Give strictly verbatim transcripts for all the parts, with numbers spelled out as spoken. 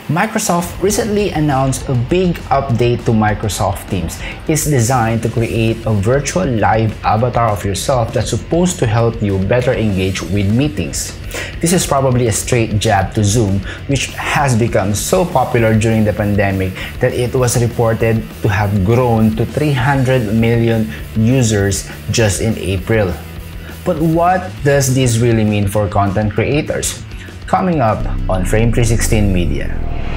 Microsoft recently announced a big update to Microsoft Teams. It's designed to create a virtual live avatar of yourself that's supposed to help you better engage with meetings. This is probably a straight jab to Zoom, which has become so popular during the pandemic that it was reported to have grown to three hundred million users just in April. But what does this really mean for content creators? Coming up on Frame three sixteen Media.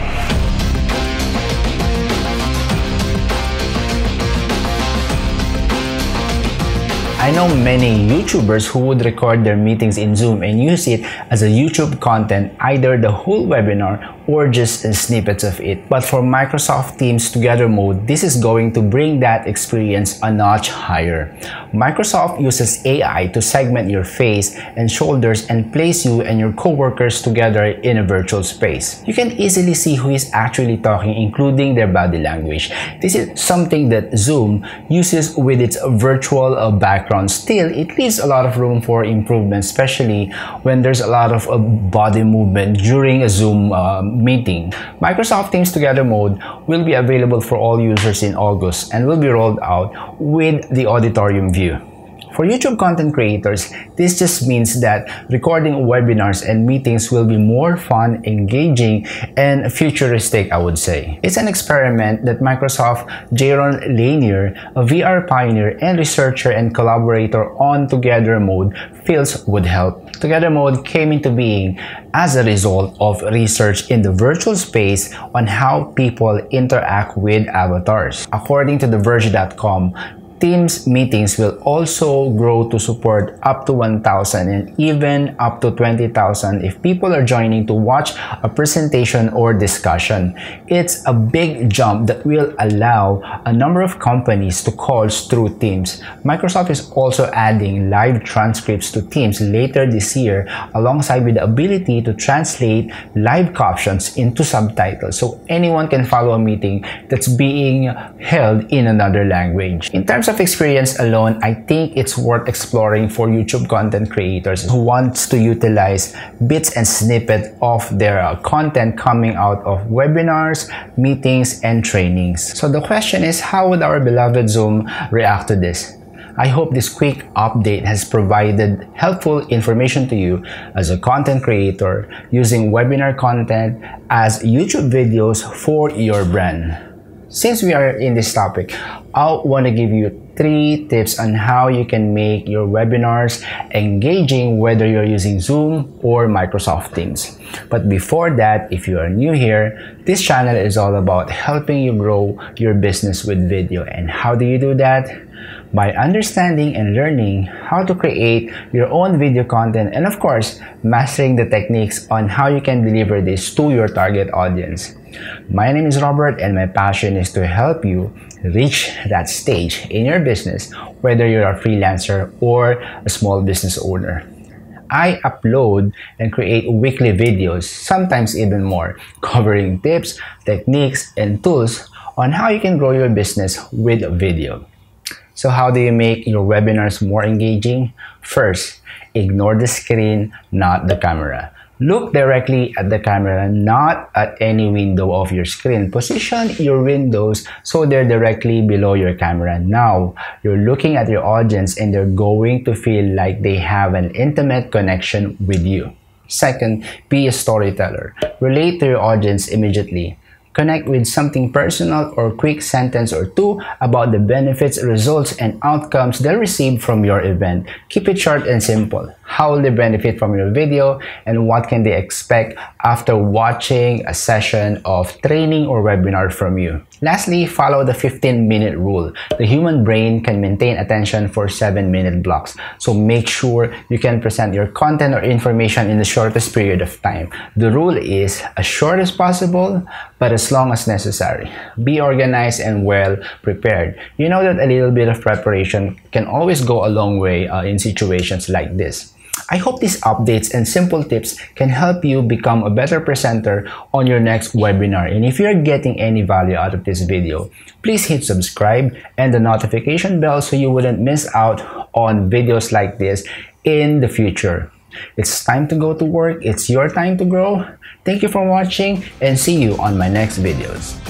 I know many YouTubers who would record their meetings in Zoom and use it as a YouTube content, either the whole webinar or just snippets of it. But for Microsoft Teams Together Mode, this is going to bring that experience a notch higher. Microsoft uses A I to segment your face and shoulders and place you and your coworkers together in a virtual space. You can easily see who is actually talking, including their body language. This is something that Zoom uses with its virtual uh, background. Still, it leaves a lot of room for improvement, especially when there's a lot of uh, body movement during a Zoom uh, meeting. Microsoft Teams Together Mode will be available for all users in August and will be rolled out with the auditorium view. For YouTube content creators, this just means that recording webinars and meetings will be more fun, engaging, and futuristic, I would say. It's an experiment that Microsoft Jaron Lanier, a V R pioneer and researcher and collaborator on Together Mode, feels would help. Together Mode came into being as a result of research in the virtual space on how people interact with avatars. According to the verge dot com, Teams meetings will also grow to support up to one thousand and even up to twenty thousand if people are joining to watch a presentation or discussion. It's a big jump that will allow a number of companies to calls through Teams. Microsoft is also adding live transcripts to Teams later this year, alongside with the ability to translate live captions into subtitles so anyone can follow a meeting that's being held in another language. In terms of experience alone, I think it's worth exploring for YouTube content creators who wants to utilize bits and snippets of their uh, content coming out of webinars, meetings, and trainings. So the question is, how would our beloved Zoom react to this? I hope this quick update has provided helpful information to you as a content creator using webinar content as YouTube videos for your brand. Since we are in this topic, I want to give you three tips on how you can make your webinars engaging, whether you're using Zoom or Microsoft Teams. But before that, if you are new here, this channel is all about helping you grow your business with video. And how do you do that? By understanding and learning how to create your own video content, and of course, mastering the techniques on how you can deliver this to your target audience. My name is Robert, and my passion is to help you reach that stage in your business, whether you're a freelancer or a small business owner. I upload and create weekly videos, sometimes even more, covering tips, techniques, and tools on how you can grow your business with video. So how do you make your webinars more engaging? First, ignore the screen, not the camera. Look directly at the camera, not at any window of your screen. Position your windows so they're directly below your camera. Now, you're looking at your audience and they're going to feel like they have an intimate connection with you. Second, be a storyteller. Relate to your audience immediately. Connect with something personal or quick sentence or two about the benefits, results, and outcomes they'll receive from your event. Keep it short and simple. How will they benefit from your video, and what can they expect after watching a session of training or webinar from you? Lastly, follow the fifteen minute rule. The human brain can maintain attention for seven minute blocks. So make sure you can present your content or information in the shortest period of time. The rule is as short as possible, but as long as necessary. Be organized and well prepared. You know that a little bit of preparation can always go a long way uh, in situations like this. I hope these updates and simple tips can help you become a better presenter on your next webinar. And if you're getting any value out of this video, please hit subscribe and the notification bell so you wouldn't miss out on videos like this in the future. It's time to go to work. It's your time to grow. Thank you for watching and see you on my next videos.